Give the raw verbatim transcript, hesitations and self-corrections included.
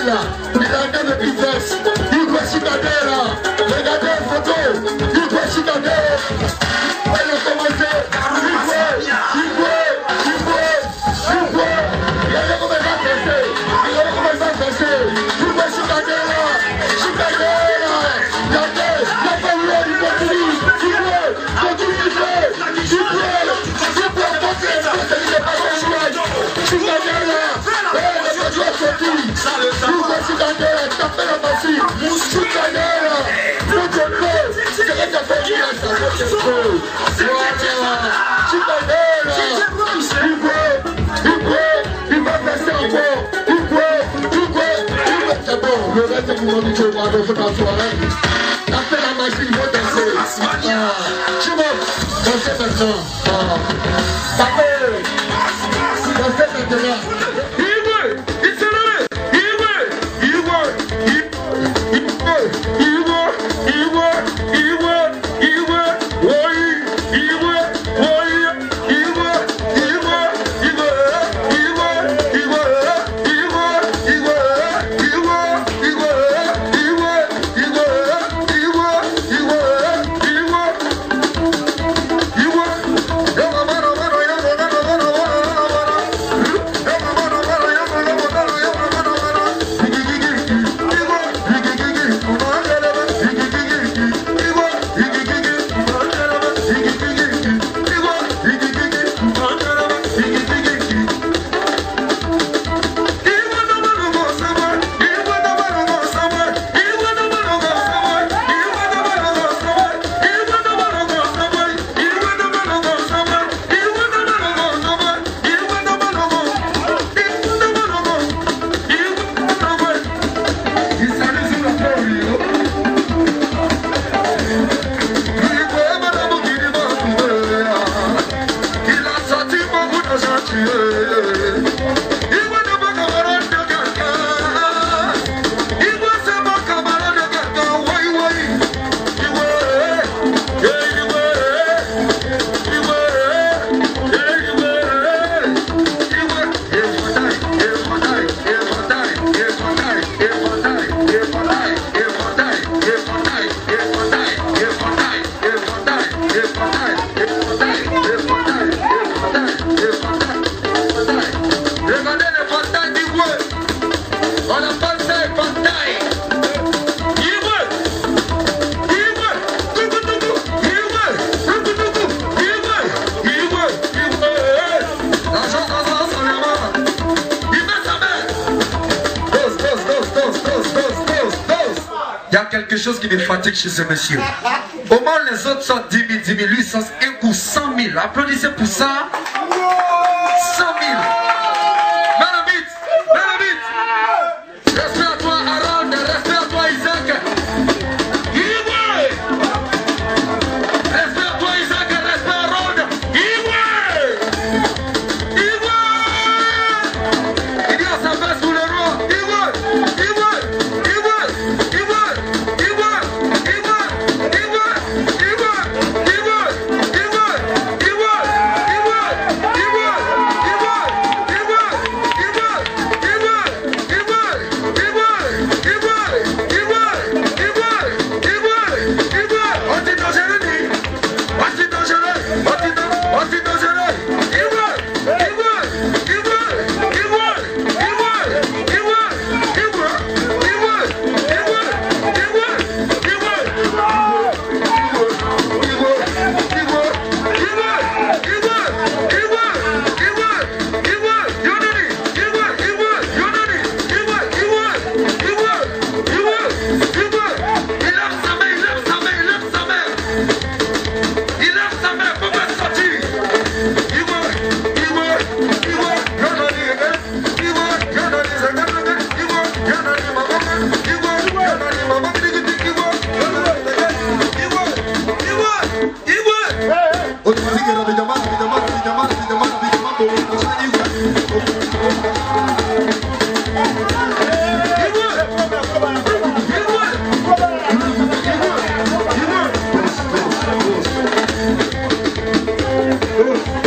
là, il a un de vitesse, il voit Chicadera, regardez la photo, il voit Chicadera, elle a commencé, il voit, il voit, il voit, il voit, regardez comment il va passer, regardez comment il va passer, il voit Chicadera, Chicadera, regardez, la famille du continue, il voit, continue, il voit, il voit, il voit, continue, il n'est pas son choix, Chicadera, Luca Chicadera, tapé la machine, Chicadera, mucho gol, se le da confianza, mucho gol, Chicadera, il veut, il veut, il va passer encore, il veut, il veut, il veut, c'est bon, le reste du monde, tu vas dans la soirée, tapé la machine, il faut danser, tu vas danser maintenant, tapé, danser maintenant. Il y a quelque chose qui me fatigue chez ce monsieur. Au moins les autres sortent dix mille, dix mille, lui sort un coup cent mille. Applaudissez pour ça. cent mille. Mets le beat. Mets le beat. Respect à toi Harold, respect à toi Isaac. Respect à toi Isaac, respect à Harold. Il dit à sa base pour le roi. Good.